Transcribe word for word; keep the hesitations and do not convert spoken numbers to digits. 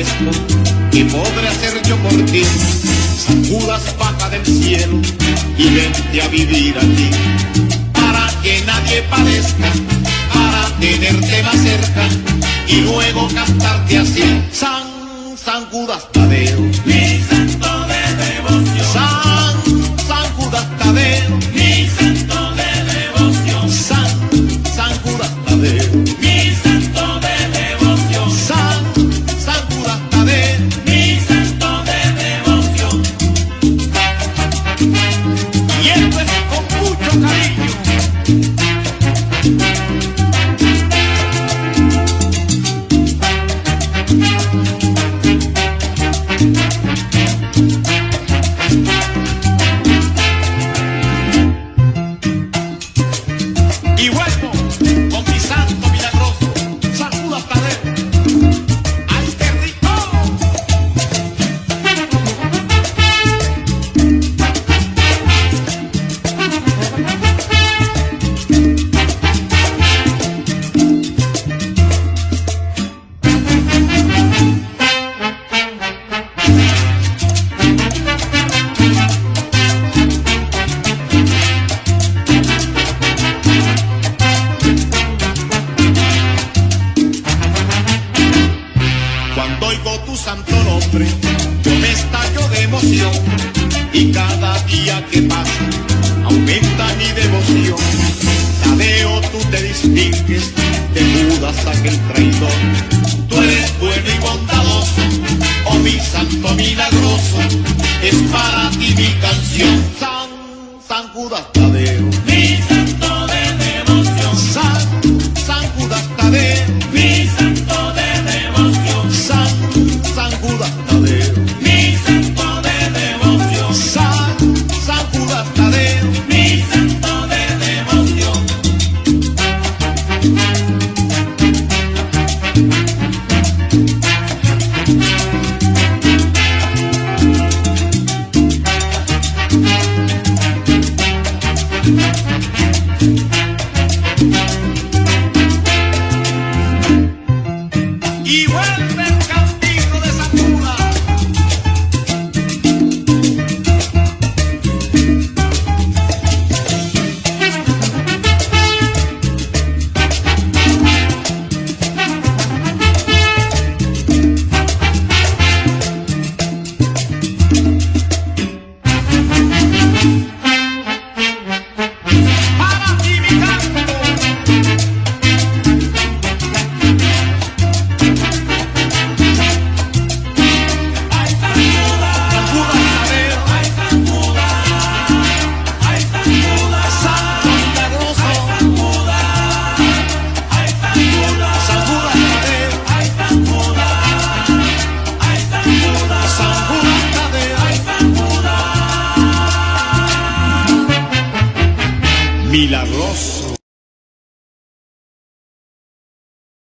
parezco, ¿qué podré hacer yo por ti? San Judas baja del cielo y vente a vivir aquí, para que nadie padezca, para tenerte más cerca y luego cantarte así. San, San Judas Tadeo, mi santo de devoción. San, San Judas Tadeo, mi santo de devoción. San, San Judas Tadeo, mi santo de devoción. San, San Judas Tadeo, mi santo de devoción. y esto es con mucho cariño. Y vuelvo con mi santo milagroso, San Judas Tadeo. ¡Ay, qué rico! Cuando oigo tu santo nombre, yo me estallo de emoción, y cada día que pasa, aumenta mi devoción. Tadeo, tú te distingues de Judas aquel traidor, tú eres bueno y bondadoso.